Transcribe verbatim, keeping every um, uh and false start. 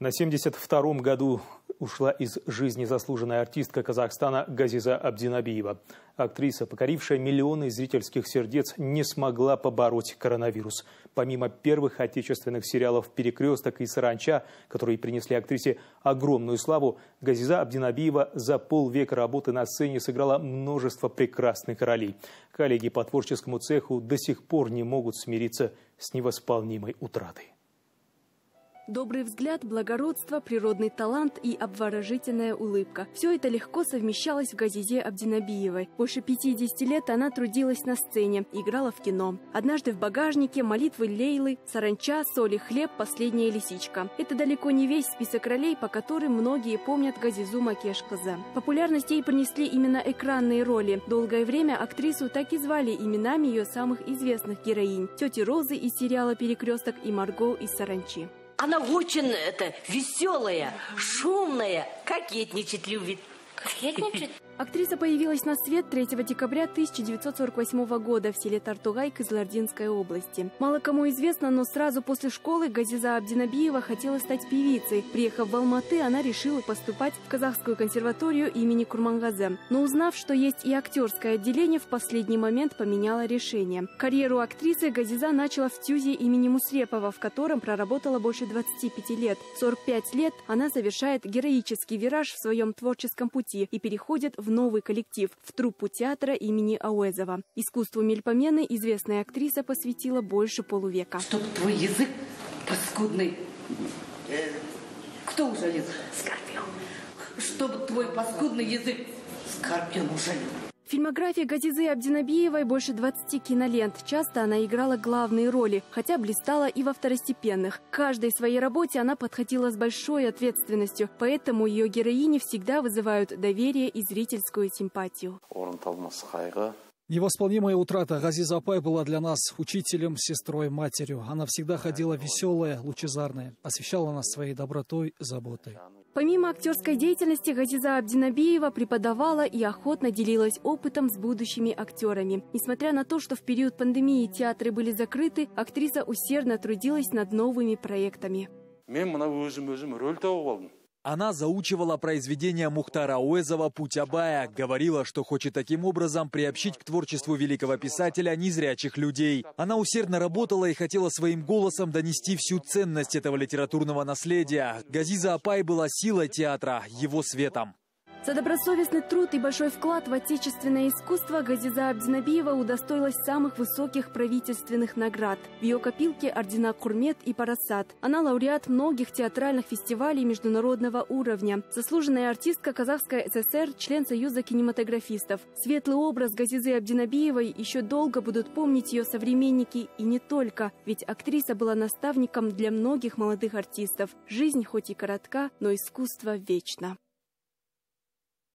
На семьдесят втором году ушла из жизни заслуженная артистка Казахстана Газиза Абдинабиева. Актриса, покорившая миллионы зрительских сердец, не смогла побороть коронавирус. Помимо первых отечественных сериалов «Перекресток» и «Саранча», которые принесли актрисе огромную славу, Газиза Абдинабиева за полвека работы на сцене сыграла множество прекрасных ролей. Коллеги по творческому цеху до сих пор не могут смириться с невосполнимой утратой. Добрый взгляд, благородство, природный талант и обворожительная улыбка. Все это легко совмещалось в Газизе Абдинабиевой. Больше пятидесяти лет она трудилась на сцене, играла в кино. «Однажды в багажнике», «Молитвы Лейлы», «Саранча», «Соль и хлеб», «Последняя лисичка». Это далеко не весь список ролей, по которым многие помнят Газизу Макеш-кызы. Популярность ей принесли именно экранные роли. Долгое время актрису так и звали именами ее самых известных героинь. Тети Розы из сериала «Перекресток» и Марго из «Саранчи». Она очень это, веселая, шумная, кокетничать любит. Кокетничать? Актриса появилась на свет третьего декабря тысяча девятьсот сорок восьмого года в селе Тартугай Кызылординской области. Мало кому известно, но сразу после школы Газиза Абдинабиева хотела стать певицей. Приехав в Алматы, она решила поступать в Казахскую консерваторию имени Курмангазы. Но узнав, что есть и актерское отделение, в последний момент поменяла решение. Карьеру актрисы Газиза начала в ТЮЗе имени Мусрепова, в котором проработала больше двадцати пяти лет. В сорок пять лет она завершает героический вираж в своем творческом пути и переходит в новый коллектив, в труппу театра имени Ауэзова. Искусству мельпомены известная актриса посвятила больше полувека. Чтоб твой язык паскудный... Э, кто ужалил? Скорпион. Чтобы твой паскудный язык Скорпион ужалил. В фильмографии Газизы Абдинабиевой больше двадцати кинолент. Часто она играла главные роли, хотя блистала и во второстепенных. К каждой своей работе она подходила с большой ответственностью, поэтому ее героини всегда вызывают доверие и зрительскую симпатию. Невосполнимая утрата. Газиза Апай была для нас учителем, сестрой, матерью. Она всегда ходила веселая, лучезарная, освещала нас своей добротой, заботой. Помимо актерской деятельности, Газиза Абдинабиева преподавала и охотно делилась опытом с будущими актерами. Несмотря на то, что в период пандемии театры были закрыты, актриса усердно трудилась над новыми проектами. Она заучивала произведения Мухтара Ауэзова «Путь Абая», говорила, что хочет таким образом приобщить к творчеству великого писателя незрячих людей. Она усердно работала и хотела своим голосом донести всю ценность этого литературного наследия. Газиза Апай была силой театра, его светом. За добросовестный труд и большой вклад в отечественное искусство Газиза Абдинабиева удостоилась самых высоких правительственных наград. В ее копилке ордена Курмет и Парасат. Она лауреат многих театральных фестивалей международного уровня. Заслуженная артистка Казахской ССР, член Союза кинематографистов. Светлый образ Газизы Абдинабиевой еще долго будут помнить ее современники и не только. Ведь актриса была наставником для многих молодых артистов. Жизнь хоть и коротка, но искусство вечно.